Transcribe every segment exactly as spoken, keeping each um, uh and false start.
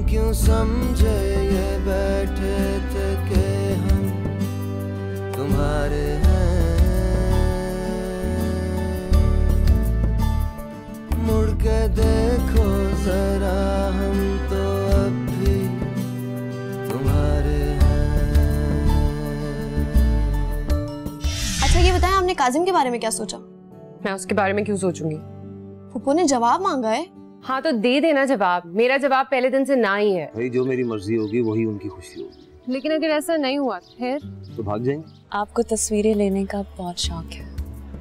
क्यों समझे ये बैठे थे कि हम तुम्हारे हैं। मुड़ के देखो जरा हम तो अब भी तुम्हारे हैं। अच्छा ये बताएं, आपने काजिम के बारे में क्या सोचा? मैं उसके बारे में क्यों सोचूंगी? फूफो ने जवाब मांगा है। हाँ तो दे देना जवाब। मेरा जवाब पहले दिन से ना ही है। भाई जो मेरी मर्जी होगी वही उनकी खुशी होगी। लेकिन अगर ऐसा नहीं हुआ फिर तो भाग जाएंगे। आपको तस्वीरें लेने का बहुत शौक है।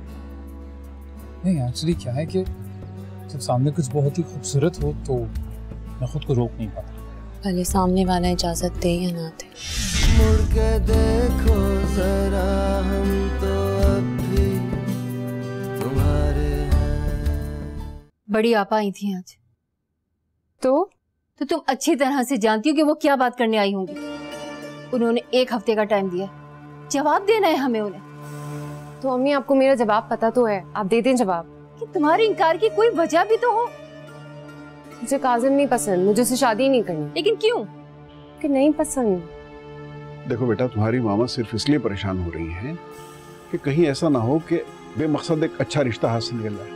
नहीं एक्चुअली क्या है कि जब सामने कुछ बहुत ही खूबसूरत हो तो मैं खुद को रोक नहीं पाता। भले सामने वाला इजाजत दे या ना दे। मुड़ के देखो जरा हम तो अब भी तुम्हारे हैं। बड़ी आपा आई थी आज। तो तो तुम अच्छी तरह से जानती हो कि वो क्या बात करने आई होंगी। उन्होंने एक हफ्ते का टाइम दिया, जवाब देना है हमें उन्हें। तो अम्मी आपको मेरा जवाब पता तो है, आप दे दें जवाब। कि तुम्हारे इनकार की कोई वजह भी तो हो। मुझे काजिम नहीं पसंद, मुझे उससे शादी नहीं करनी। लेकिन क्यों? कि नहीं पसंद। देखो बेटा, तुम्हारी मामा सिर्फ इसलिए परेशान हो रही हैं कि कहीं ऐसा ना हो कि बेमकसद एक अच्छा रिश्ता हाथ से निकल जाए।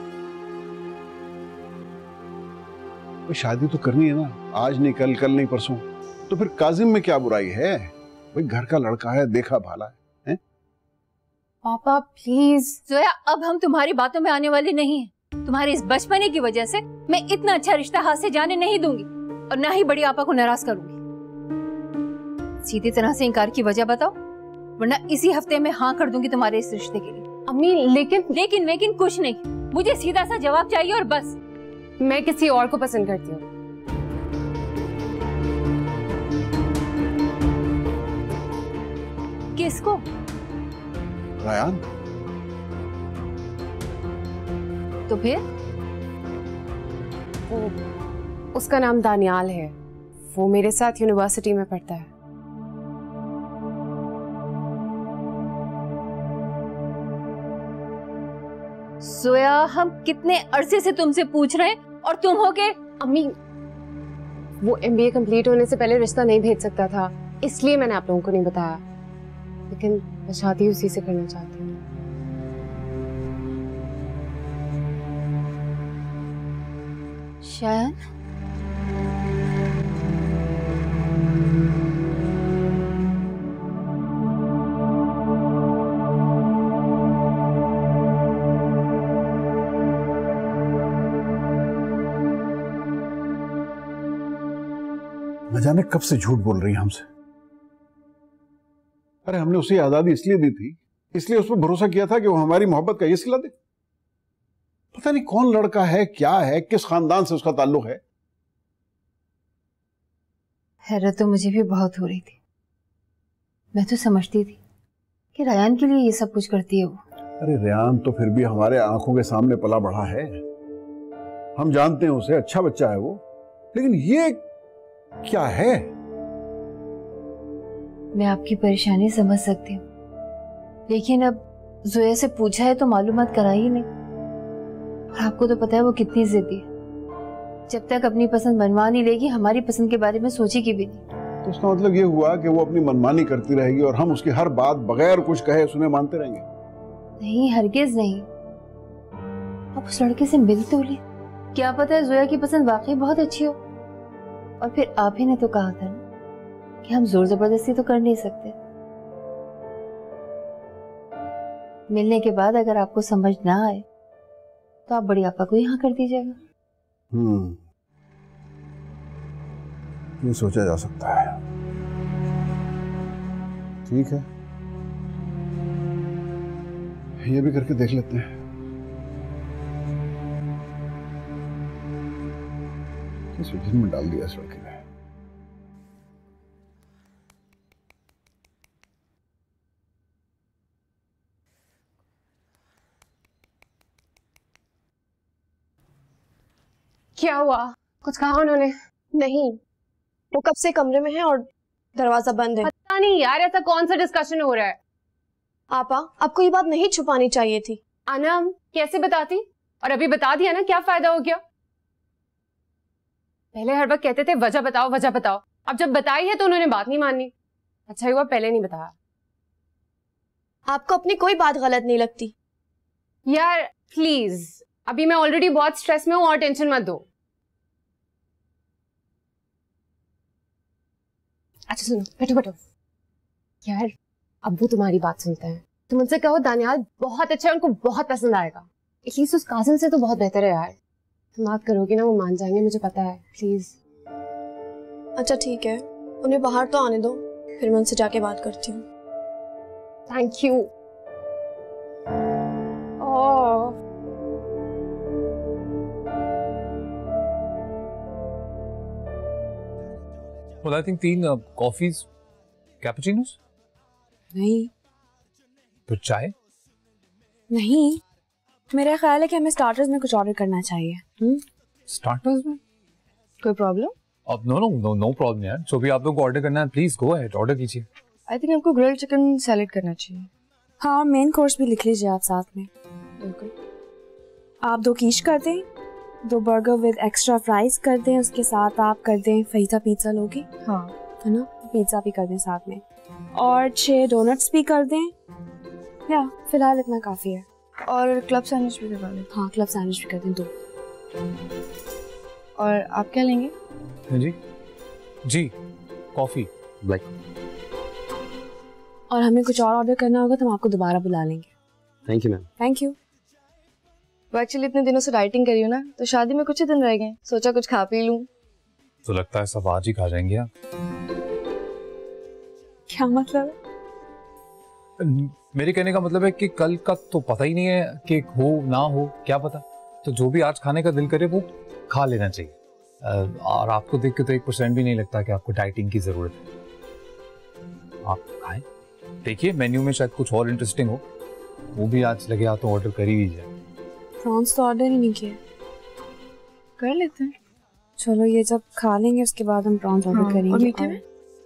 तो शादी तो करनी है ना, आज नहीं कल, कल नहीं परसों। तो फिर काजिम में क्या बुराई है? भाई घर का लड़का है, देखा भाला है, है? पापा प्लीज। जोया, अब हम तुम्हारी बातों में आने वाले नहीं हैं। तुम्हारे इस बचपने की वजह से मैं इतना अच्छा रिश्ता हाथ से जाने नहीं दूंगी और ना ही बड़ी आपा को नाराज करूंगी। सीधी तरह से इनकार की वजह बताओ, वरना इसी हफ्ते में हाँ कर दूंगी तुम्हारे इस रिश्ते के लिए। अम्मी लेकिन लेकिन लेकिन कुछ नहीं, मुझे सीधा सा जवाब चाहिए और बस। मैं किसी और को पसंद करती हूँ। किसको? रायान। तो फिर? वो, उसका नाम दानियाल है, वो मेरे साथ यूनिवर्सिटी में पढ़ता है। सोया, हम कितने अरसे से तुमसे पूछ रहे हैं और तुम हो के। अम्मी वो एमबीए कंप्लीट होने से पहले रिश्ता नहीं भेज सकता था, इसलिए मैंने आप लोगों को नहीं बताया। लेकिन मैं शादी उसी से करना चाहती हूँ। शायद न जाने कब से झूठ बोल रही है हमसे। अरे हमने उसे आजादी इसलिए दी थी, इसलिए उस पर भरोसा किया था कि वो हमारी मोहब्बत का ये सिला दे। पता नहीं कौन लड़का है, क्या है, किस खानदान से उसका ताल्लुक है। हैरत तो मुझे भी बहुत हो रही थी। मैं तो समझती थी कि रायान के लिए ये सब कुछ करती है वो। अरे रेहान तो फिर भी हमारे आंखों के सामने पला बढ़ा है, हम जानते हैं उसे, अच्छा बच्चा है वो। लेकिन ये क्या है? मैं आपकी परेशानी समझ सकती हूँ, लेकिन अब जोया से पूछा है तो मालूमात कराई ही नहीं। और आपको तो पता है वो कितनी जिद्दी है। जब तक अपनी पसंद बनवा नहीं लेगी, हमारी पसंद के बारे में सोचेगी भी नहीं। तो उसका मतलब ये हुआ कि वो अपनी मनमानी करती रहेगी और हम उसकी हर बात बगैर कुछ कहे सुने मानते रहेंगे? नहीं, हरगिज नहीं। आप उस लड़के से मिल तो ले, क्या पता है जोया की पसंद वाकई बहुत अच्छी हो। और फिर आप ही ने तो कहा था ना कि हम जोर जबरदस्ती तो कर नहीं सकते। मिलने के बाद अगर आपको समझ ना आए तो आप बड़ी आपा को यहाँ कर दीजिएगा। हम्म, ये सोचा जा सकता है। ठीक है, ये भी करके देख लेते हैं। किस उलझन में डाल दिया इस लड़के ने। क्या हुआ? कुछ कहा उन्होंने? नहीं, वो कब से कमरे में है और दरवाजा बंद है। पता नहीं यार, ऐसा कौन सा डिस्कशन हो रहा है? आपा, आपको ये बात नहीं छुपानी चाहिए थी। अनम कैसे बताती? और अभी बता दिया ना, क्या फायदा हो गया? पहले हर वक्त कहते थे वजह बताओ वजह बताओ, अब जब बताई है तो उन्होंने बात नहीं मानी। अच्छा हुआ पहले नहीं बताया। आपको अपनी कोई बात गलत नहीं लगती? यार प्लीज, अभी मैं ऑलरेडी बहुत स्ट्रेस में हूँ और टेंशन मत दो। अच्छा सुनो, बैठो बैठो। यार अब्बू तुम्हारी बात सुनते हैं, तुम उनसे कहो दानियाल बहुत अच्छा है, उनको बहुत पसंद आएगा। एटलीस्ट उस काजिम से तो बहुत बेहतर है यार। तुम बात करोगी ना वो मान जाएंगे, मुझे पता है। प्लीज। अच्छा ठीक है, उन्हें बाहर तो आने दो, फिर मैं उनसे जाके बात करती हूँ। Thank you. Oh well, I think तीन कॉफीज, कैपुचिनोस। नहीं फिर चाय? नहीं, मेरा ख्याल है कि हमें स्टार्टर्स में कुछ ऑर्डर करना चाहिए। हम्म स्टार्टर्स में कोई प्रॉब्लम? अब no no no no problem यार, जो भी आप लोग को ऑर्डर करना है प्लीज गो अहेड, ऑर्डर कीजिए। आई थिंक हमको ग्रिल्ड चिकन सैलेड करना चाहिए। हाँ, और मेन कोर्स भी लिख लीजिए आप साथ में। बिल्कुल। आप दो कीश कर दें, दो बर्गर विद एक्स्ट्रा फ्राइज कर दें, उसके साथ आप कर दें फहीता पिज्जा लोगे? हाँ है ना, पिज्जा भी कर दें साथ में, और छः डोनट्स भी कर दें। या फिलहाल इतना काफ़ी है। और क्लब सैंडविच भी करवा दें। हाँ, क्लब सैंडविच भी कर दें दो। और आप क्या लेंगे? जी जी कॉफी ब्लैक। और हमें कुछ और ऑर्डर करना होगा तो हम आपको दोबारा बुला लेंगे। Thank you ma'am. Thank you. वो एक्चुअली इतने दिनों से डाइटिंग करी हूँ ना, तो शादी में कुछ ही दिन रह गए, सोचा कुछ खा पी लूं। तो लगता है सब आज ही खा जाएंगे आप। क्या मतलब? मेरे कहने का मतलब है कि कल का तो पता ही नहीं है कि हो ना हो, क्या पता। तो जो भी आज खाने का दिल करे वो खा लेना चाहिए। और आपको देख के तो एक परसेंट भी नहीं लगता कि आपको डाइटिंग की जरूरत है। आप खाएं, देखिए मेन्यू में शायद कुछ और इंटरेस्टिंग हो, वो भी आज लगे हाथों तो ऑर्डर कर ही लीजिए। प्रॉन्स तो ऑर्डर ही नहीं किए। कर लेते हैं। चलो ये जब खा लेंगे उसके बाद हम प्रॉन्स ऑर्डर हाँ, करेंगे। और मीठे में?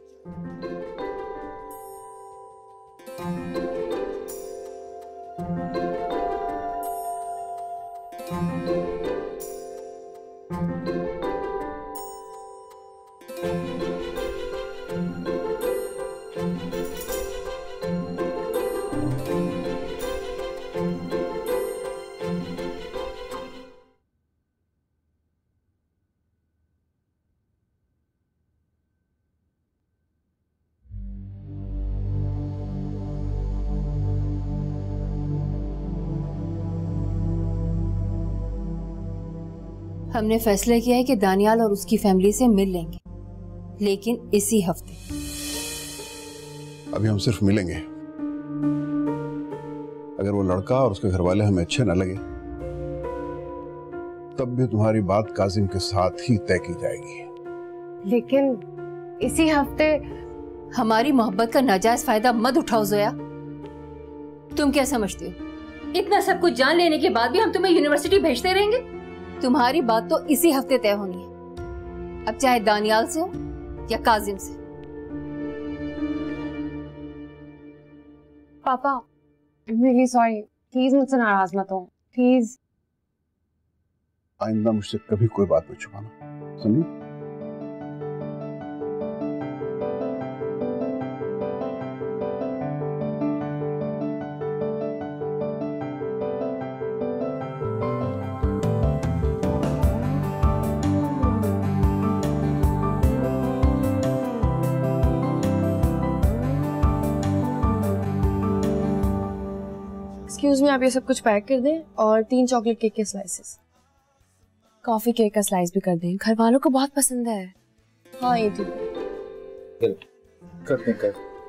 हमने फैसला किया है कि दानियाल और उसकी फैमिली से मिल लेंगे, लेकिन इसी हफ्ते। अभी हम सिर्फ मिलेंगे। अगर वो लड़का और उसके घर वाले हमें अच्छे न लगे तब भी तुम्हारी बात काजिम के साथ ही तय की जाएगी। लेकिन इसी हफ्ते। हमारी मोहब्बत का नाजायज फायदा मत उठाओ जोया। तुम क्या समझते हो, इतना सब कुछ जान लेने के बाद भी हम तुम्हें यूनिवर्सिटी भेजते रहेंगे? तुम्हारी बात तो इसी हफ्ते तय होनी है, अब चाहे दानियाल से हो या काजिम से। पापा, I'm really sorry, प्लीज मुझसे नाराज मत हो, प्लीज। आइंदा मुझसे कभी कोई बात मत छुपाना, समझी? एक्सक्यूज मी, आप ये सब कुछ पैक कर दें और तीन चॉकलेट केक के स्लाइसेस। कॉफी केक का स्लाइस भी कर दें, घर वालों को बहुत पसंद है। हाँ ये ठीक है। करते कर।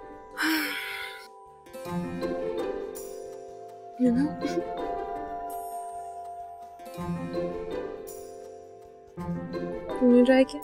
तुमने ट्राई किया?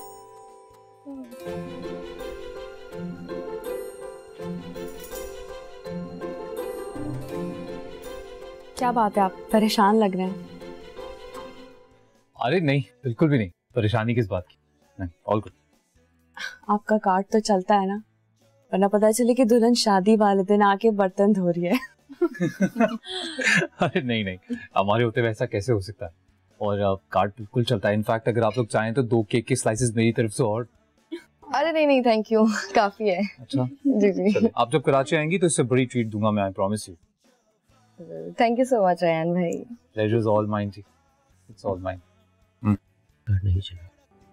क्या बात है, आप परेशान लग रहे हैं। अरे नहीं, बिल्कुल भी नहीं, परेशानी किस बात की, नहीं, ऑल गुड। आपका कार्ड तो चलता है ना, वरना पता चले कि दुल्हन शादी वाले दिन आके बर्तन धो रही है। अरे नहीं नहीं, हमारे होते वैसा कैसे हो सकता है। और कार्ड बिल्कुल चलता है। इनफैक्ट अगर आप लोग चाहें तो दो केक के स्लाइसेस मेरी तरफ से और। अरे नहीं नहीं थैंक यू, काफी है। अच्छा जी जी। आप जब कराची आएंगी तो इससे बड़ी ट्रीट दूंगा मैं, I promise you. Thank you so much Ayaan भाई। प्लेजर इज ऑल माइन जी, इट्स ऑल माइन। नहीं चला,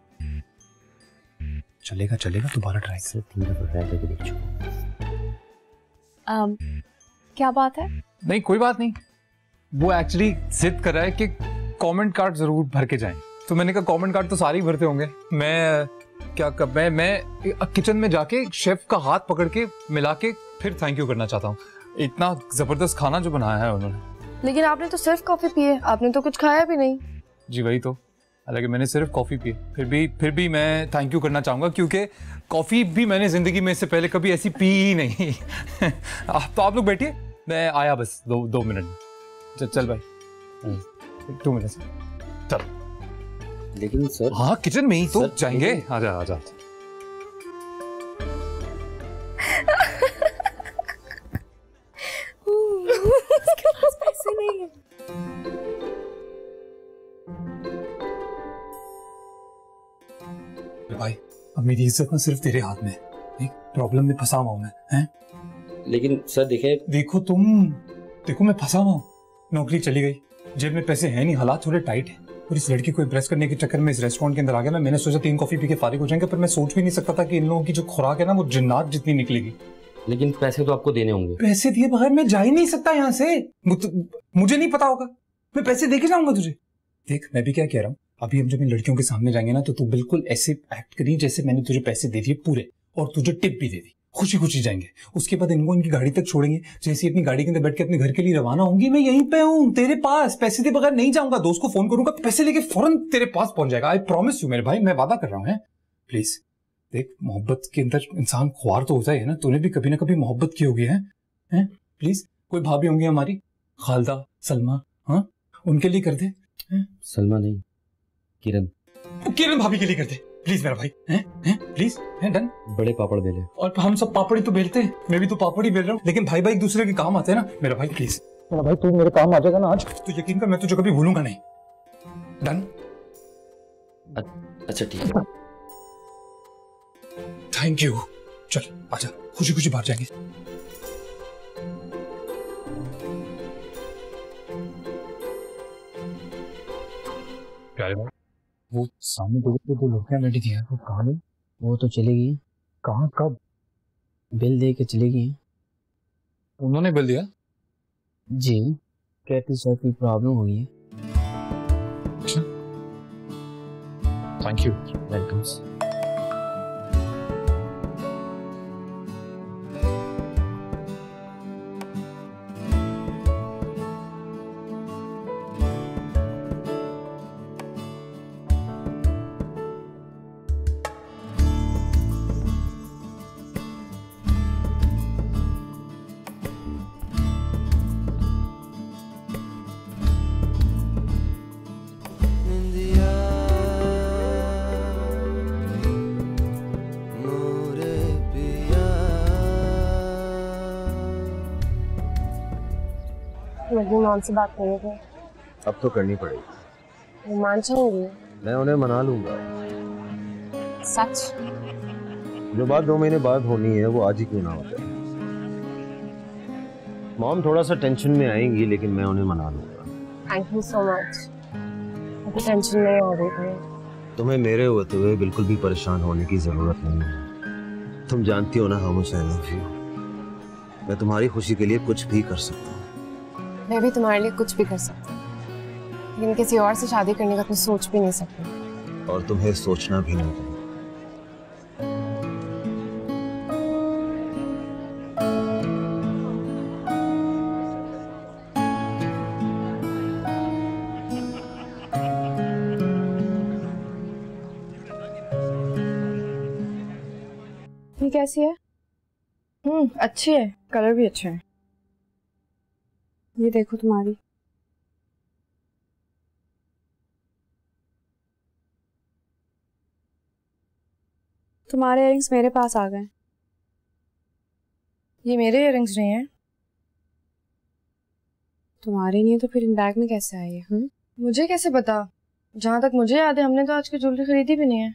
चलेगा चलेगा, दोबारा ट्राई सिर्फ तीन दफा ट्राई करके देख चुका। um, क्या बात है? नहीं कोई बात नहीं, वो एक्चुअली जिद कर रहा है कि कमेंट कार्ड जरूर भर के जाएं। तो मैंने कहा कमेंट कार्ड तो सारे ही भरते होंगे, मैं क्या कर, मैं मैं किचन में जाके शेफ का हाथ पकड़ के मिला के फिर थैंक यू करना चाहता हूँ। इतना जबरदस्त खाना जो बनाया है उन्होंने। लेकिन आपने तो सिर्फ कॉफी पी है, आपने तो कुछ खाया भी नहीं। जी वही तो, हालांकि मैंने सिर्फ कॉफी पी, फिर भी फिर भी मैं थैंक यू करना चाहूंगा क्योंकि कॉफी भी मैंने जिंदगी में इससे पहले कभी ऐसी पी ही नहीं। आप तो आप लोग बैठिए, मैं आया बस दो दो मिनट में। चल चल भाई, टू मिनट्स चल। लेकिन सर हाँ किचन में ही तो सर, जाएंगे। आजा आजा। उसके पास पैसे नहीं है। भाई अब मेरी इज्जत ना सिर्फ तेरे हाथ में है, एक प्रॉब्लम में फंसा हुआ हूं मैं, हैं? लेकिन सर देखे, देखो तुम, देखो मैं फंसा हुआ हूं, नौकरी चली गई, जेब में पैसे हैं नहीं, हालात थोड़े टाइट है, और इस लड़की को इम्प्रेस करने के चक्कर में इस रेस्टोरेंट के अंदर आ गया मैं। मैंने सोचा तीन कॉफी पी के फारिग हो जाएंगे, पर मैं सोच भी नहीं सकता था कि इन लोगों की जो खुराक है ना वो जिन्नात जितनी निकलेगी। लेकिन पैसे तो आपको देने होंगे। पैसे दिए बगैर मैं जा ही नहीं सकता यहाँ से, मुझे नहीं पता होगा, मैं पैसे दे के जाऊंगा तुझे। देख मैं भी क्या कह रहा हूँ, अभी हम जब इन लड़कियों के सामने जाएंगे ना तो तू बिल्कुल ऐसे एक्ट करी जैसे मैंने तुझे पैसे दे दिए पूरे, और तुझे टिप भी दे दी, खुशी खुशी जाएंगे। उसके बाद इनको इनकी गाड़ी तक छोड़ेंगे, जैसे अपनी गाड़ी के अंदर बैठ के अपने घर के लिए रवाना होंगी, मैं यहीं पे हूँ तेरे पास, पैसे दे बगैर नहीं जाऊंगा। दोस्त को फोन करूंगा, पैसे लेके फौरन तेरे पास पहुंच जाएगा। आई प्रॉमिस यू मेरे भाई, मैं वादा कर रहा हूँ। है प्लीज देख, मोहब्बत के अंदर इंसान ख्वार तो होता है ना, तूने भी कभी ना कभी मोहब्बत की होगी। है, है? प्लीज, कोई भाभी होंगी हमारी, खालदा, सलमा, हाँ उनके लिए कर दे। है? सलमा नहीं, किरण। किरण भाभी के लिए कर दे प्लीज मेरा भाई, हैं हैं प्लीज, हैं डन। बड़े पापड़ बेले, और हम सब पापड़ी तो बेलते हैं, मैं भी तो पापड़ ही बेल रहा हूँ, लेकिन भाई भाई एक दूसरे के काम आते हैं ना मेरा भाई। प्लीज मेरा भाई, तू मेरे काम आ जाएगा ना आज, तो यकीन कर मैं तुझे कभी भूलूंगा नहीं। डन। अच्छा ठीक है, थैंक यू। चल आजा, खुशी खुशी बाहर जाएंगे। प्यारे भाई, वो सामने दो दो लड़कियां बैठी थी, वो कहाँ गई? वो तो चली गई। कहाँ, कब? बिल दे के चली गई। उन्होंने बिल दिया? जी, कहती सर कोई प्रॉब्लम हो गई है। Thank you. वेलकम। मान से बात करनी थी। अब तो करनी पड़ेगी। वो मान जाएंगी? मैं उन्हें मना लूंगा। सच? जो बात दो महीने बाद होनी है वो आज ही क्यों ना हो जाए। मॉम थोड़ा सा टेंशन में आएंगी, लेकिन मैं उन्हें मना लूंगा। Thank you so much. अभी टेंशन नहीं हो रही थी। तुम्हें मेरे होते हुए बिल्कुल भी परेशान होने की जरूरत नहीं है। तुम जानती हो ना how much I love you. मैं तुम्हारी खुशी के लिए कुछ भी कर सकता हूँ। मैं भी तुम्हारे लिए कुछ भी कर सकती हूँ, लेकिन किसी और से शादी करने का तो सोच भी नहीं सकती। और तुम्हें सोचना भी नहीं चाहिए। ये कैसी है? हम्म अच्छी है, कलर भी अच्छा है। ये देखो तुम्हारी। तुम्हारे इयररिंग्स मेरे पास आ गए। ये मेरे इयररिंग्स नहीं है। तुम्हारे नहीं है तो फिर इन बैग में कैसे आई है? हम्म मुझे कैसे पता? जहाँ तक मुझे याद है हमने तो आज की ज्वेलरी खरीदी भी नहीं है।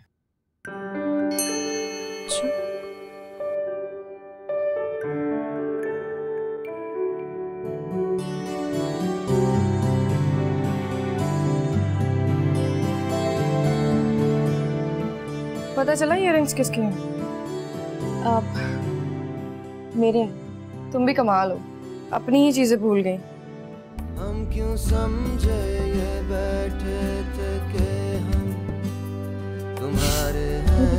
पता चला ये रिंग्स किसके हैं? आप मेरे हैं। तुम भी कमाल हो, अपनी ही चीजें भूल गई। हम क्यों समझे ये बैठे थे कि हम तुम्हारे हैं।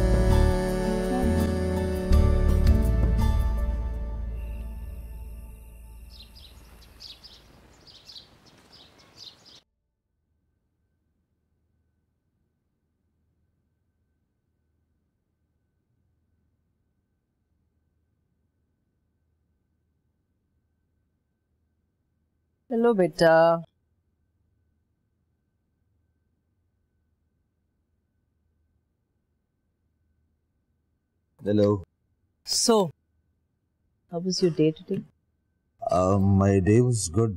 हेलो बेटा। Hello. So, how was your day today? Uh, my day was good.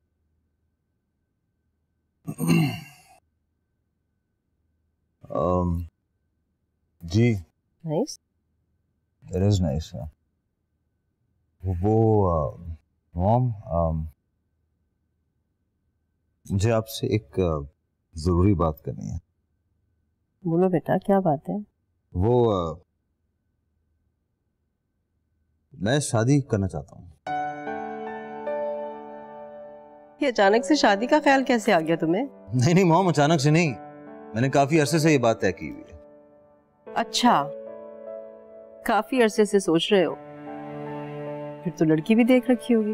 um, जी। Nice. It is nice. Yeah. वो मॉम, um, मुझे आपसे एक uh, जरूरी बात करनी है। बोलो बेटा, क्या बात है? वो uh, मैं शादी करना चाहता हूँ। ये अचानक से शादी का ख्याल कैसे आ गया तुम्हें? नहीं नहीं मॉम, अचानक से नहीं, मैंने काफी अरसे से ये बात तय की हुई है। अच्छा, काफी अरसे से सोच रहे हो, फिर तो लड़की भी देख रखी होगी।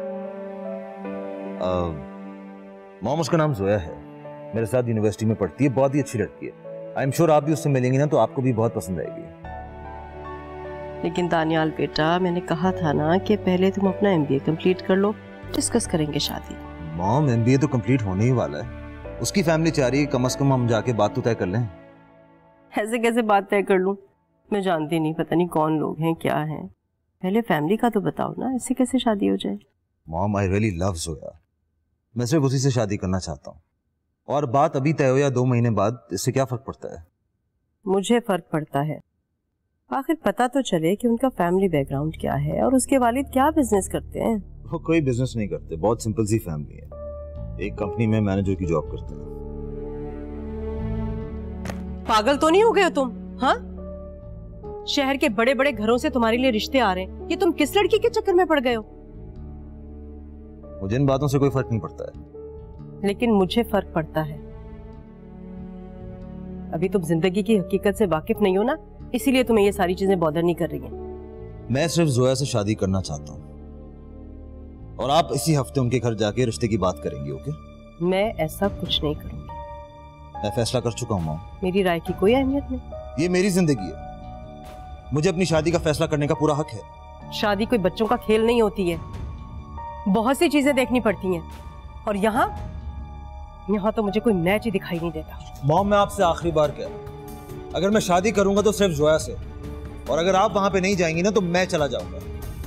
मॉम, उसका नाम जोया है, मेरे साथ यूनिवर्सिटी में पढ़ती है, बहुत ही अच्छी लड़की है। आई एम श्योर आप भी उससे मिलेंगी ना तो आपको भी बहुत पसंद आएगी। लेकिन दानियाल बेटा, मैंने कहा था ना कि पहले तुम अपना एमबीए कंप्लीट कर लो, डिस्कस करेंगे शादी। मॉम, एमबीए तो कंप्लीट होने ही वाला है, उसकी फैमिली चाह रही है कम से कम हम जाके बात तो तय कर लें। ऐसे कैसे बात तय कर लूं? मैं जानती नहीं, पता नहीं कौन लोग हैं, क्या हैं। पहले फैमिली का तो बताओ ना, ऐसे कैसे शादी हो जाए? Mom, I really love Zoya, मैं सिर्फ उसी से शादी करना चाहता हूँ, और बात अभी तय हो या दो महीने बाद, इससे क्या फर्क पड़ता है? मुझे फर्क पड़ता है। आखिर पता तो चले कि उनका फैमिली बैकग्राउंड क्या है और उसके वालिद क्या बिजनेस करते हैं। वो कोई बिजनेस नहीं करते, बहुत सिंपल सी फैमिली है, एक कंपनी में मैनेजर की जॉब करते हैं। पागल तो नहीं हो गए हो तुम? हाँ, शहर के बड़े बड़े घरों से तुम्हारे लिए रिश्ते आ रहे हैं, ये तुम किस लड़की के चक्कर में पड़ गए हो? मुझे इन बातों से कोई फर्क नहीं पड़ता है। लेकिन मुझे फर्क पड़ता है। अभी तुम जिंदगी की हकीकत से वाकिफ नहीं हो ना, इसीलिए तुम्हें ये सारी चीजें बॉदर नहीं कर रही हैं। मैं सिर्फ जोया से शादी करना चाहता हूँ, और आप इसी हफ्ते उनके घर जाके रिश्ते की बात करेंगी, ओके? मैं ऐसा कुछ नहीं करूंगी। मैं फैसला कर चुका हूँ मॉम। मेरी राय की कोई अहमियत नहीं। ये मेरी जिंदगी है, मुझे अपनी शादी का फैसला करने का पूरा हक है। शादी कोई बच्चों का खेल नहीं होती है, बहुत सी चीजें देखनी पड़ती हैं, और यहाँ यहाँ तो मुझे कोई मैच ही दिखाई नहीं देता। मॉम, मैं आपसे आखिरी बार कह रहा हूँ, अगर मैं शादी करूंगा तो सिर्फ जोया से, और अगर आप वहां पे नहीं जाएंगी ना तो मैं चला जाऊंगा।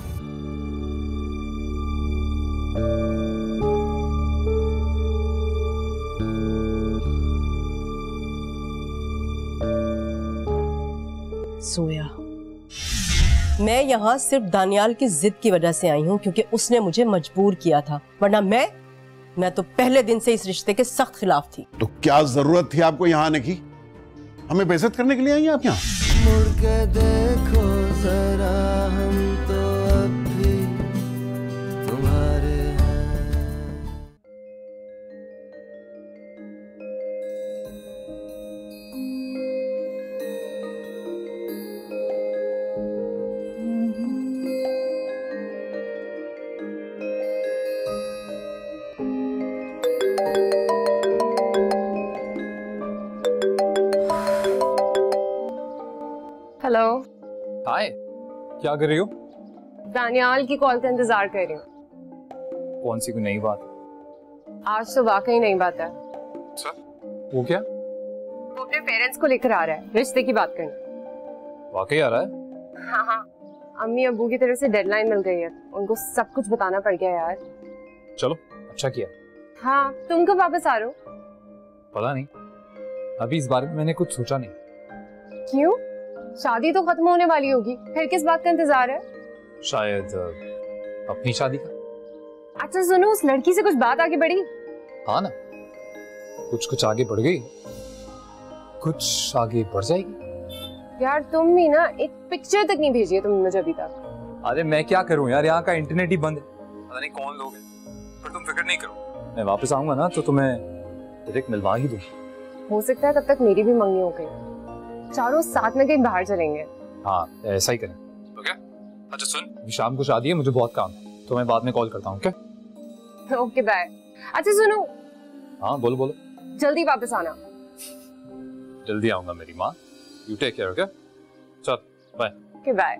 सोया, मैं यहाँ सिर्फ दानियाल की जिद की वजह से आई हूँ, क्योंकि उसने मुझे मजबूर किया था, वरना मैं मैं तो पहले दिन से इस रिश्ते के सख्त खिलाफ थी। तो क्या जरूरत थी आपको यहाँ आने की? हमें बेइज्जत करने के लिए आई हैं आप यहाँ? मुड़ के देखो जरा, हम तो अब भी तुम्हारे हैं। हेलो। हाय, क्या कर रही हो? दानियाल की कॉल का इंतजार कर रही हूँ। कौन सी कोई नई बात? आज तो वाकई नई बात है। अच्छा, वो क्या? वो अपने पेरेंट्स को लेकर आ रहा है रिश्ते की बात करने। वाकई आ रहा है? हाँ हाँ, अम्मी अब्बू की तरफ से डेडलाइन मिल गई है, उनको सब कुछ बताना पड़ गया यार। चलो, अच्छा किया। हाँ, तुम कब वापस आ रहे हो? पता नहीं, अभी इस बारे में मैंने कुछ सोचा नहीं। क्यों? शादी तो खत्म होने वाली होगी, फिर किस बात का इंतजार है? शायद अपनी शादी का। अच्छा सुनो, उस लड़की से कुछ बात आगे बढ़ी? हाँ ना, कुछ कुछ आगे बढ़ गई, कुछ आगे बढ़ जाएगी। यार तुम भी ना, एक पिक्चर तक नहीं भेजी है तुमने मुझे अभी तक। अरे मैं क्या करूं यार, यहाँ का इंटरनेट ही बंद है, पता नहीं कौन लोग हैं। पर तुम फिक्र नहीं करो, मैं वापस आऊंगा ना तो तुम्हें डायरेक्ट मिलवा ही दूंगा। हो सकता है तब तक मेरी भी मंगनी हो गई, चारों साथ में कहीं बाहर चलेंगे। हाँ ऐसा ही करें। ओके अच्छा सुन, शाम को शादी है, मुझे बहुत काम है, तो मैं बाद में कॉल करता हूँ। Okay okay bye. अच्छा सुनो। हाँ बोलो बोलो। जल्दी वापस आना। जल्दी आऊंगा मेरी माँ, यू टेक केयर। ओके चल बाय। Okay bye.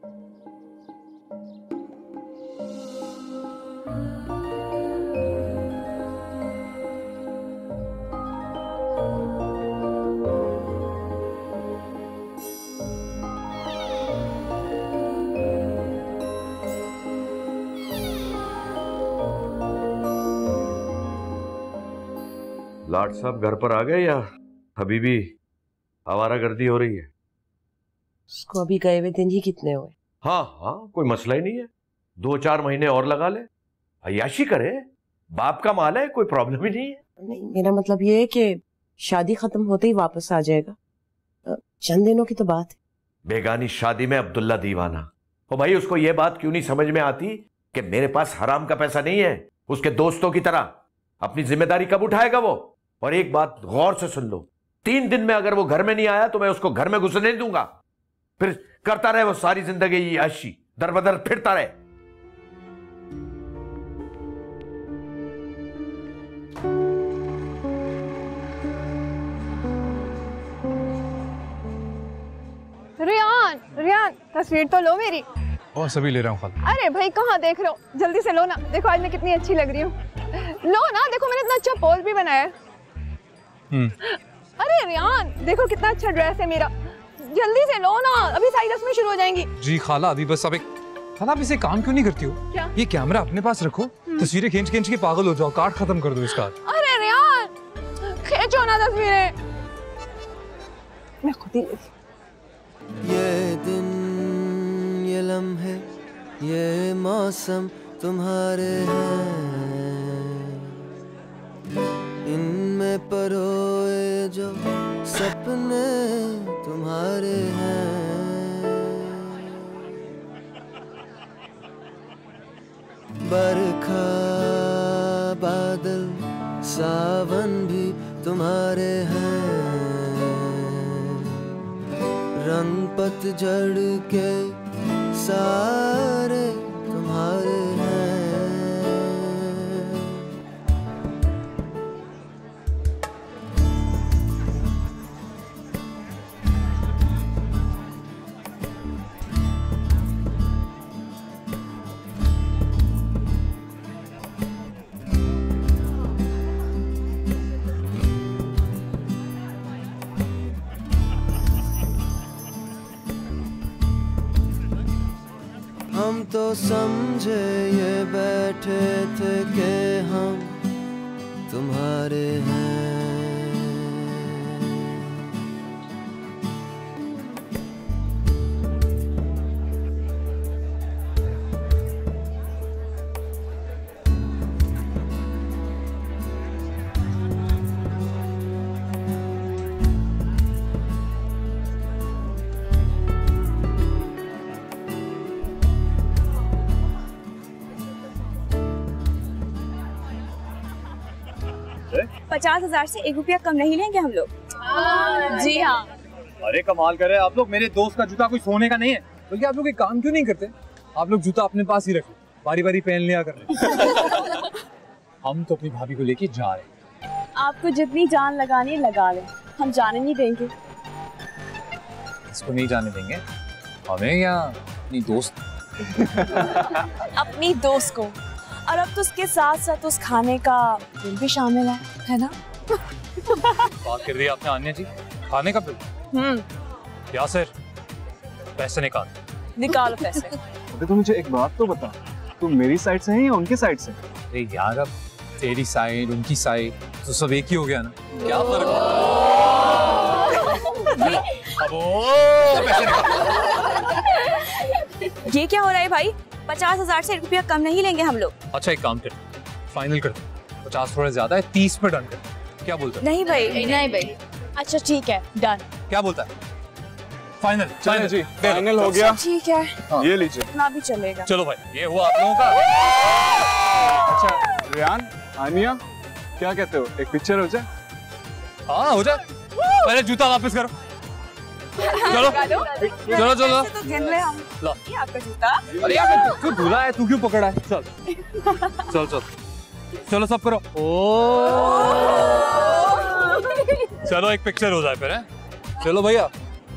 लाट साहब घर पर आ गए या अभी भी आवारागर्दी हो रही है? उसको अभी गए हुए दिन ही कितने हुए? हाँ हाँ कोई मसला ही नहीं है, दो चार महीने और लगा ले, अय्याशी करे, बाप का माल है, कोई प्रॉब्लम ही नहीं है। नहीं मेरा मतलब ये है कि शादी खत्म होते ही वापस आ जाएगा, चंद दिनों की तो बात है। बेगानी शादी में अब्दुल्ला दीवाना, ओ भाई उसको ये बात क्यों नहीं समझ में आती कि मेरे पास हराम का पैसा नहीं है, उसके दोस्तों की तरह अपनी जिम्मेदारी कब उठाएगा वो? और एक बात गौर से सुन लो, तीन दिन में अगर वो घर में नहीं आया तो मैं उसको घर में घुसने नहीं दूंगा, फिर करता रहे वो सारी जिंदगी ये आशी, दर बदर फिरता रहे। रियान, रियान तस्वीर तो लो मेरी। और सभी ले रहा हूँ खाला। अरे भाई कहाँ देख रहे हो, जल्दी से लो ना, देखो आज मैं कितनी अच्छी लग रही हूँ। लो ना, देखो मैंने इतना अच्छा पोल भी बनाया है। अरे रियान देखो कितना अच्छा ड्रेस है मेरा, जल्दी से लो ना, अभी सारी रस्में शुरू हो जाएंगी। जी खाला अभी बस अब एक, खाला आप इसे काम क्यों नहीं करती हो? क्या? ये कैमरा अपने पास रखो, तस्वीरें खींच खींच के पागल हो जाओ, कार्ड खत्म कर दो इसका। अरे रियान खींचो ना तस्वीरें, मैं खुद ही ये दिन ये लम्हे ये मौसम तुम्हारे हैं, इनमें परोए जो सपने तुम्हारे हैं, बरखा बादल सावन भी तुम्हारे हैं, रंग पतझड़ के सारे तुम्हारे हैं। हम तो समझे ये बैठे थे कि हम तुम्हारे हैं। पचास हजार से एक रुपया कम नहीं लेंगे हम लोग। जी हाँ। अरे कमाल करे आप लोग, मेरे दोस्त का जूता कोई सोने का नहीं है, बल्कि आप लोग एक काम क्यों नहीं करते, आप लोग जूता अपने पास ही रखो, बारी बारी पहन लिया कर। हम तो अपनी भाभी को लेके जा रहे हैं। आपको जितनी जान लगानी लगा लें, हम जाने नहीं देंगे। इसको नहीं जाने देंगे, हमें या अपनी दोस्त? अपनी दोस्त को, और अब तो उसके साथ साथ उस खाने का बिल भी शामिल है, है ना? बात कर दी आपने आन्या जी, खाने का बिल? हम्म। क्या सर, पैसे निकाल। निकालो पैसे। अबे तो मुझे एक बात तो बता, तुम मेरी साइड से है या उनकी साइड से? अरे यार अब तेरी साइड उनकी साइड तो सब एक ही हो गया ना, क्या फर्क ये क्या हो रहा है भाई? पचास हजार से रुपया कम नहीं लेंगे हम लोग। अच्छा एक काम कर, फाइनल कर, पचास थोड़ा ज्यादा है, तीस पे डन कर, क्या बोलता है? नहीं भाई, नहीं भाई। अच्छा ठीक है, डन। क्या बोलता है? फाइनल, चलो जी, फाइनल हो गया। ठीक है, हाँ। ये लीजिए। ना भी चलेगा। चलो भाई, ये हुआ आप लोगों का। अच्छा रियान, आनिया, क्या कहते हो, एक पिक्चर हो जाए? हाँ हो जाए, पहले जूता वापस करो। चलो चलो चलो तो गिन ले हम। लो ये आपका जूता। अरे यार तू ढूला है, तू क्यों पकड़ा है? चल चल चल चलो सब करो। ओ चलो एक पिक्चर हो जाए फिर है। चलो भैया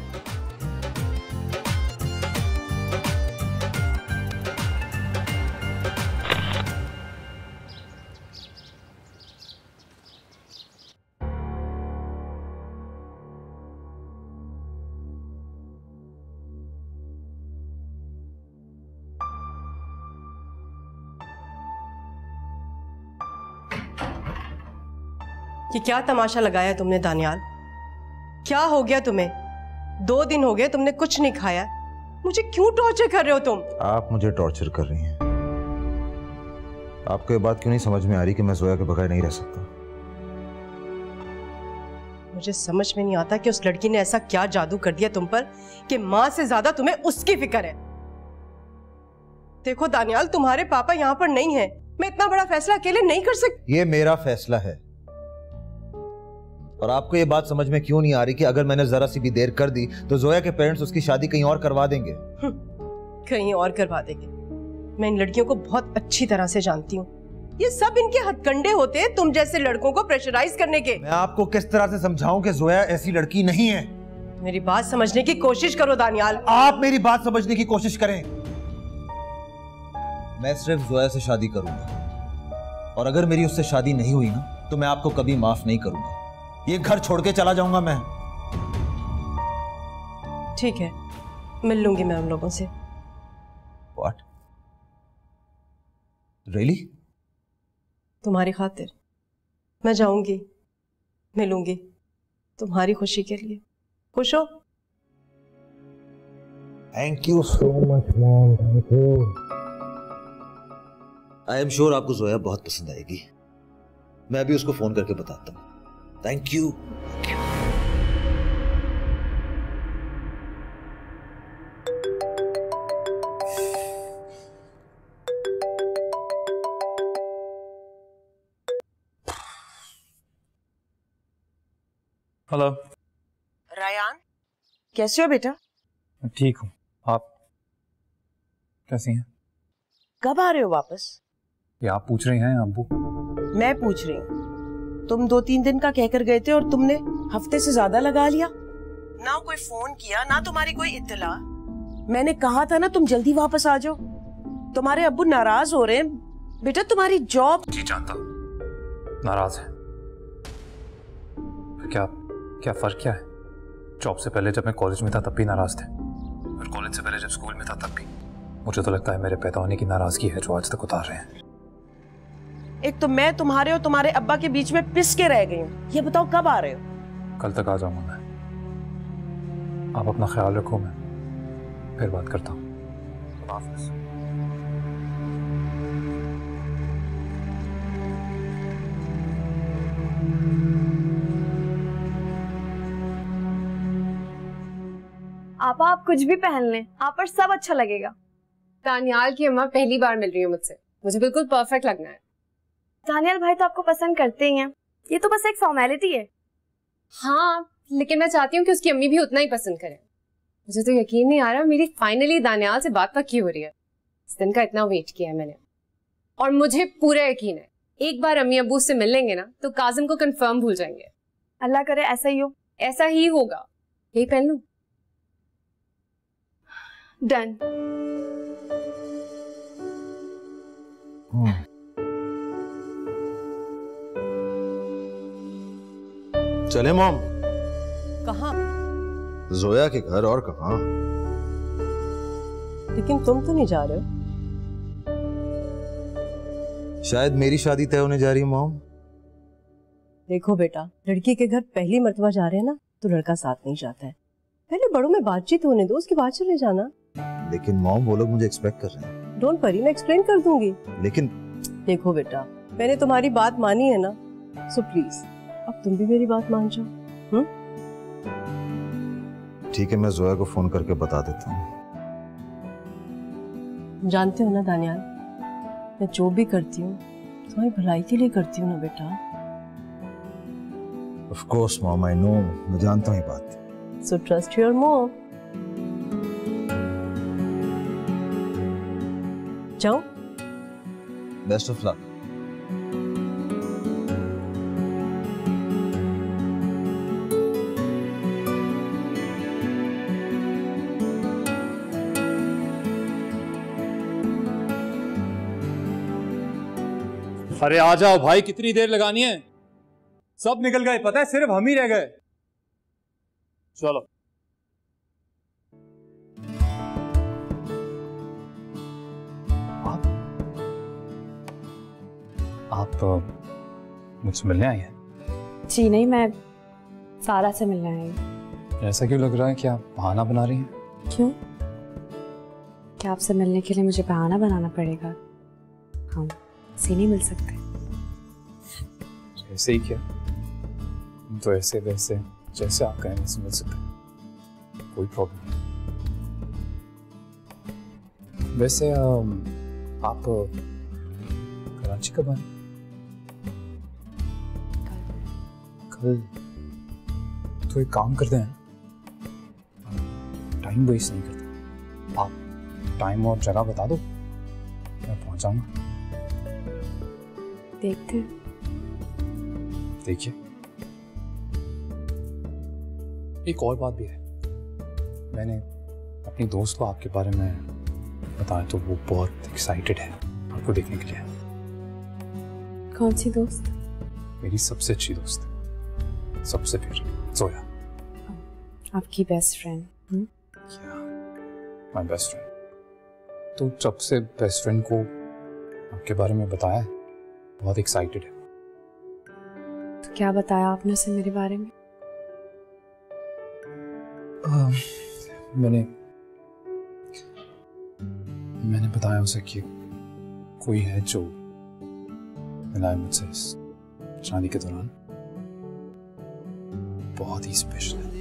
कि क्या तमाशा लगाया तुमने दानियाल? क्या हो गया तुम्हें? दो दिन हो गए तुमने कुछ नहीं खाया, मुझे क्यों टॉर्चर कर रहे हो तुम? आप मुझे टॉर्चर कर रही हैं। आपको ये बात क्यों नहीं समझ में आ रही कि मैं जोया के बगैर नहीं रह सकता? मुझे समझ में नहीं आता कि उस लड़की ने ऐसा क्या जादू कर दिया तुम पर कि माँ से ज्यादा तुम्हें उसकी फिक्र है। देखो दानियाल, तुम्हारे पापा यहाँ पर नहीं है, मैं इतना बड़ा फैसला अकेले नहीं कर सकती। ये मेरा फैसला है और आपको ये बात समझ में क्यों नहीं आ रही कि अगर मैंने जरा सी भी देर कर दी तो जोया के पेरेंट्स उसकी शादी कहीं और करवा देंगे। कहीं और करवा देंगे? मैं इन लड़कियों को बहुत अच्छी तरह से जानती हूँ। ये सब इनके हथकंडे होते हैं तुम जैसे लड़कों को प्रेशराइज करने के। मैं आपको किस तरह से समझाऊं कि जोया ऐसी लड़की नहीं है? मेरी बात समझने की कोशिश करो दानियाल। आप मेरी बात समझने की कोशिश करें। मैं सिर्फ जोया से शादी करूंगा और अगर मेरी उससे शादी नहीं हुई ना तो मैं आपको कभी माफ नहीं करूंगा। ये घर छोड़ के चला जाऊंगा मैं। ठीक है, मिल लूंगी मैं उन लोगों से। What? Really? तुम्हारी खातिर मैं जाऊंगी, मिलूंगी, तुम्हारी खुशी के लिए। खुश हो? Thank you so much, mom. Thank you. I am sure आपको जोया बहुत पसंद आएगी। मैं अभी उसको फोन करके बताता हूँ। Thank you. हेलो रायान, कैसे हो बेटा? ठीक हूँ, आप कैसी हैं? कब आ रहे हो वापस? ये आप पूछ रही हैं अब्बू? मैं पूछ रही हूँ। तुम दो तीन दिन का कहकर गए थे और तुमने हफ्ते से ज्यादा लगा लिया। ना कोई फोन किया, ना तुम्हारी कोई इत्तला। मैंने कहा था ना तुम जल्दी वापस आ जाओ। तुम्हारे अब्बू नाराज हो रहे हैं बेटा। तुम्हारी जॉब। जी जानता, नाराज है। क्या क्या फर्क क्या है? जॉब से पहले जब मैं कॉलेज में था तब भी नाराज थे, और कॉलेज से पहले जब स्कूल में था तब भी। मुझे तो लगता है मेरे पैदा होने की नाराजगी है जो आज तक उतार रहे हैं। एक तो मैं तुम्हारे और तुम्हारे अब्बा के बीच में पिस के रह गई हूँ। ये बताओ कब आ रहे हो? कल तक आ जाऊंगा मैं। आप अपना ख्याल रखो, मैं फिर बात करता हूँ। आपा आप कुछ भी पहन लें, आप पर सब अच्छा लगेगा। दानियाल की अम्मा पहली बार मिल रही है मुझसे, मुझे बिल्कुल परफेक्ट लगना है। दानियाल भाई तो आपको पसंद करते ही हैं, ये तो बस एक फॉर्मेलिटी है। हाँ, लेकिन मैं चाहती हूँ कि उसकी अम्मी भी उतना ही पसंद करें। मुझे तो यकीन नहीं आ रहा मेरी फाइनली दानियाल से बात पक्की हो रही है। इस दिन का इतना वेट किया है मैंने, और मुझे पूरा यकीन है एक बार अम्मी अब्बू से मिल लेंगे ना तो काजिम को कंफर्म भूल जाएंगे। अल्लाह करे ऐसा ही हो। ऐसा ही होगा। यही पहन लूं? डन। चले मॉम? कहाँ? जोया के घर, और कहाँ? लेकिन तुम तो नहीं जा रहे हो। शायद मेरी शादी तय होने जा रही है मॉम। देखो बेटा, लड़की के घर पहली मर्तबा जा रहे हैं ना, तो लड़का साथ नहीं जाता है। पहले बड़ों में बातचीत होने दो, उसके बाद चले जाना। लेकिन मॉम वो लोग मुझे एक्सपेक्ट कर रहे हैं। डोंट वरी, मैं एक्सप्लेन कर दूंगी। लेकिन देखो बेटा, मैंने तुम्हारी बात मानी है ना, सो प्लीज अब तुम भी मेरी बात मान जाओ। हम्म? ठीक है, मैं जोया को फोन करके बता देता हूँ। जानते हो ना दानियाल, मैं जो भी करती हूँ तुम्हारी भलाई के लिए करती हूँ ना बेटा। Of course mom, I know, मैं जानता हूँ ये बात। So trust your mom. जाओ। Best of luck. अरे आ जाओ भाई, कितनी देर लगानी है? सब निकल गए, पता है सिर्फ हम ही रह गए। चलो। आप आप मुझसे मिलने आई हैं? जी नहीं, मैं सारा से मिलने आई हूँ। ऐसा क्यों लग रहा है कि आप बहाना बना रही हैं? क्यों? क्या आपसे मिलने के लिए मुझे बहाना बनाना पड़ेगा? हम से नहीं मिल सकते? ऐसे ही क्या, तो ऐसे वैसे जैसे आप कहें वैसे मिल सकते, कोई प्रॉब्लम नहीं। वैसे आप कराची कब आए? कल। तो एक काम करते हैं, टाइम वेस्ट नहीं करते, आप टाइम और जगह बता दो, मैं पहुंच जाऊंगा। देखते हैं। देखिए, एक और बात भी है, मैंने अपनी दोस्त को आपके बारे में बताया तो वो बहुत एक्साइटेड है आपको देखने के लिए। कौन सी दोस्त? मेरी सबसे अच्छी दोस्त, सबसे प्यारी, जोया। आपकी best friend? My best friend. तो जब से बेस्ट फ्रेंड को आपके बारे में बताया है, बहुत एक्साइटेड है। तो क्या बताया आपने उसे मेरे बारे में? आ, मैंने मैंने बताया उसे कि कोई है जो मिला है मुझसे इस शादी के दौरान, बहुत ही स्पेशल है।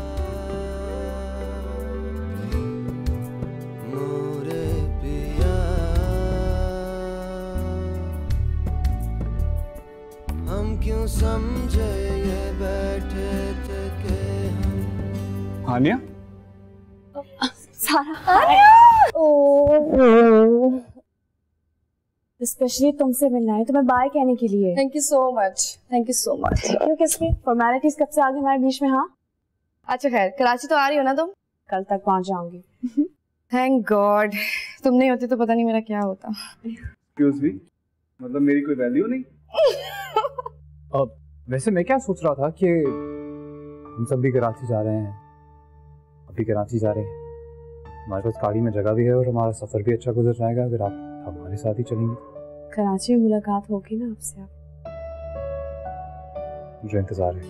हम क्यों समझे ये बैठे थे कि हम। आनिया? सारा। स्पेशली तुमसे मिलना है, तुम्हें बाय कहने के लिए। Thank you so much, thank you so much. क्यों, किसकी फॉर्मेलिटीज कब से आ गई हमारे बीच में? हाँ अच्छा खैर, कराची तो आ रही हो ना तुम? कल तक पहुंच जाऊंगी। थैंक गॉड, तुम नहीं होती तो पता नहीं मेरा क्या होता। एक्सक्यूज मी, मतलब मेरी कोई वैल्यू नहीं? अब वैसे मैं क्या सोच रहा था कि हम सब भी कराची जा रहे हैं, अभी कराची जा रहे हैं, हमारे पास गाड़ी में जगह भी है और हमारा सफर भी अच्छा गुजर जाएगा अगर आप हमारे साथ ही चलेंगे। कराची में मुलाकात होगी ना आपसे? आप मुझे इंतजार है।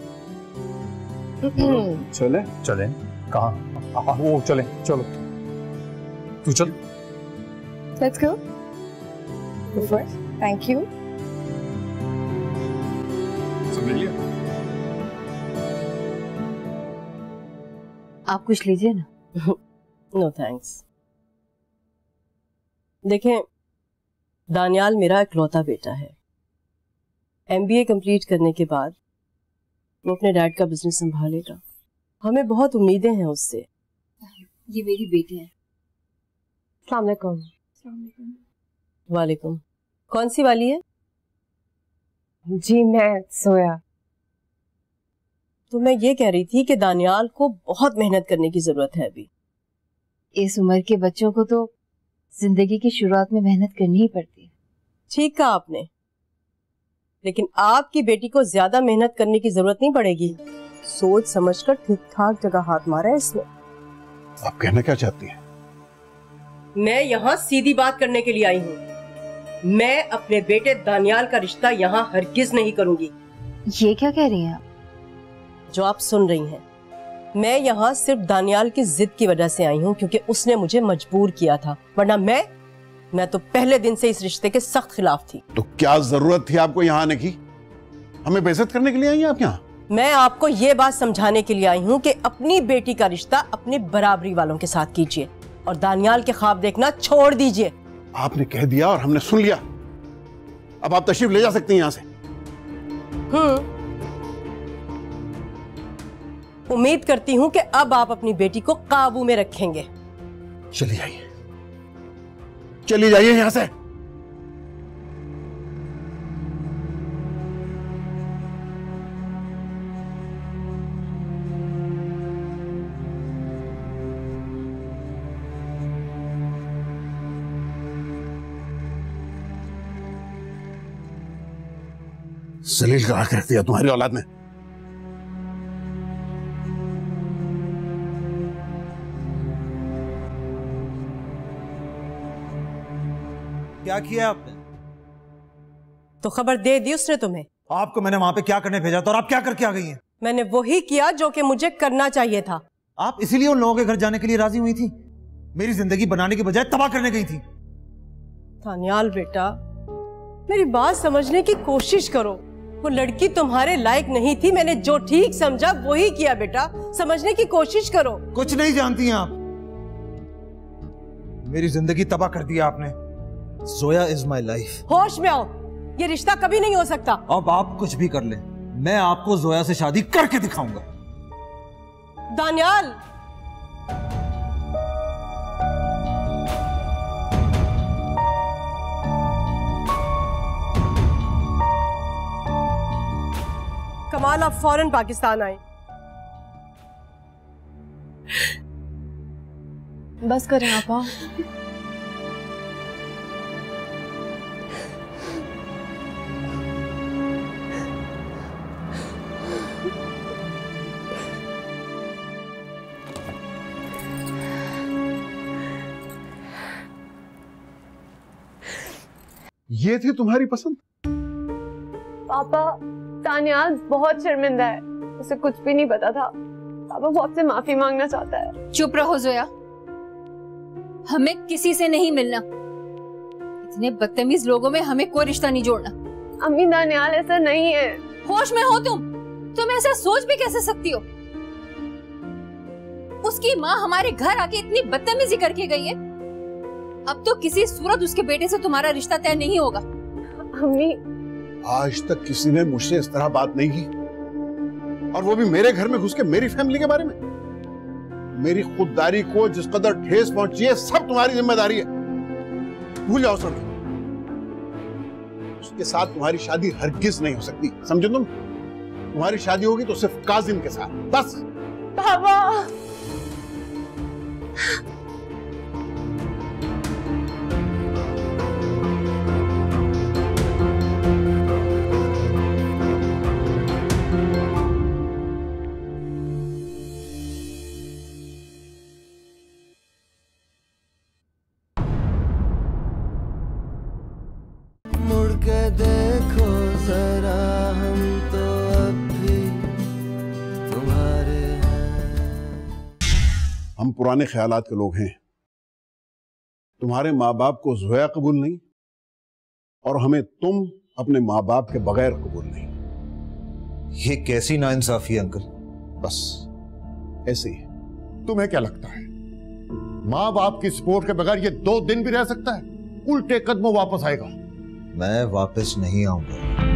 चले चले? कहाँ? वो चले, चलो तू चल। Let's go. Go first. Thank you. समझ लिया? आप कुछ लीजिए ना। No thanks. देखें, दानियाल मेरा इकलौता बेटा है। एमबीए कंप्लीट करने के बाद वो अपने डैड का बिजनेस संभालेगा। हमें बहुत उम्मीदें हैं उससे। ये मेरी बेटी है। अस्सलाम वालेकुम। वालेकुम। कौन सी वाली है? जी मैं सोया। तो मैं ये कह रही थी कि दानियाल को बहुत मेहनत करने की जरूरत है अभी। इस उम्र के बच्चों को तो जिंदगी की शुरुआत में मेहनत करनी ही पड़ती है। ठीक कहा आपने, लेकिन आपकी बेटी को ज्यादा मेहनत करने की जरूरत नहीं पड़ेगी। सोच समझकर ठीक ठाक जगह हाथ मारा है इसने। आप कहना क्या चाहती हैं? मैं यहाँ सीधी बात करने के लिए आई हूँ। मैं अपने बेटे दानियाल का रिश्ता यहाँ हरगिज नहीं करूंगी। ये क्या कह रही हैं आप? जो आप सुन रही हैं, मैं यहाँ सिर्फ दानियाल की जिद की वजह से आई हूँ, क्योंकि उसने मुझे मजबूर किया था, वरना मैं मैं तो पहले दिन से इस रिश्ते के सख्त खिलाफ थी। तो क्या जरूरत थी आपको यहाँ आने की? हमें बेइज्जत करने के लिए आई हैं आप यहाँ? मैं आपको ये बात समझाने के लिए आई हूँ कि अपनी बेटी का रिश्ता अपने बराबरी वालों के साथ कीजिए और दानियाल के ख्वाब देखना छोड़ दीजिए। आपने कह दिया और हमने सुन लिया, अब आप तशरीफ ले जा सकती हैं यहाँ से। हम्म उम्मीद करती हूँ कि अब आप अपनी बेटी को काबू में रखेंगे। चली जाइए, चली जाइए यहाँ से। जलील करा के रख दिया तुम्हारी औलाद ने। क्या किया आपने? तो खबर दे दी उसने तुम्हें? आपको मैंने वहां पे क्या करने भेजा था और आप क्या करके आ गई हैं? मैंने वही किया जो कि मुझे करना चाहिए था। आप इसीलिए उन लोगों के घर जाने के लिए राजी हुई थी? मेरी जिंदगी बनाने की बजाय तबाह करने गई थी। दानियाल बेटा, मेरी बात समझने की कोशिश करो। वो लड़की तुम्हारे लायक नहीं थी, मैंने जो ठीक समझा वही किया बेटा, समझने की कोशिश करो। कुछ नहीं जानती हैं आप, मेरी जिंदगी तबाह कर दिया आपने। Zoya is my life. होश में आओ, ये रिश्ता कभी नहीं हो सकता। अब आप कुछ भी कर ले, मैं आपको जोया से शादी करके दिखाऊंगा। दानियाल, कमाल आप फौरन पाकिस्तान आए। बस करें आपा। ये थी तुम्हारी पसंद? पापा, दानियाल बहुत शर्मिंदा है, उसे कुछ भी नहीं पता था। पापा वो आपसे माफी मांगना चाहता है। चुप रहो जोया, हमें किसी से नहीं मिलना। इतने बदतमीज लोगों में हमें कोई रिश्ता नहीं जोड़ना। अम्मी, दानियाल ऐसा नहीं है। होश में हो तुम? तुम ऐसा सोच भी कैसे सकती हो? उसकी माँ हमारे घर आके इतनी बदतमीजी करके गई है, अब तो किसी सूरत उसके बेटे से तुम्हारा रिश्ता तय नहीं होगा। अम्मी, आज तक किसी ने मुझसे इस तरह बात नहीं की, और वो भी मेरे घर में घुस के मेरी फैमिली के बारे में। मेरी खुददारी को जिस कदर ठेस पहुंची है, सब तुम्हारी जिम्मेदारी है। भूल जाओ सब। उसके साथ तुम्हारी शादी हरगिज नहीं हो सकती, समझो तुम? तुम्हारी शादी होगी तो सिर्फ काजिम के साथ, बस। पापा, देखो जरा, हम तो अब भी तुम्हारे हैं। हम पुराने ख्यालात के लोग हैं। तुम्हारे माँ बाप को जोया कबूल नहीं, और हमें तुम अपने माँ बाप के बगैर कबूल नहीं। ये कैसी नाइंसाफी है अंकल? बस ऐसे ही। तुम्हें क्या लगता है माँ बाप की सपोर्ट के बगैर ये दो दिन भी रह सकता है? उल्टे कदमों वापस आएगा। मैं वापस नहीं आऊंगा।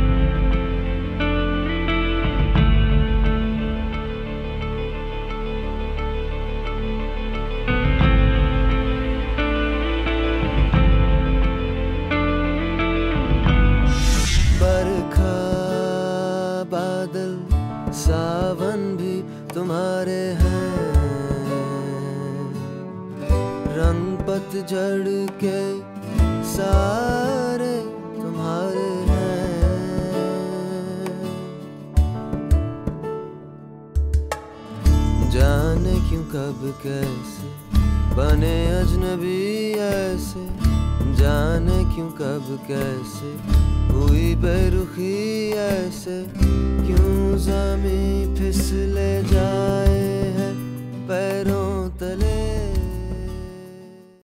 बरखा बादल सावन भी तुम्हारे हैं, रंग पतझड़ के सारे तुम्हारे हैं। जाने क्यों कब कैसे बने अजनबी ऐसे, जाने क्यों कब कैसे हुई बेरुखी ऐसे, क्यों ज़मीं फिसले जाए है पैरों तले।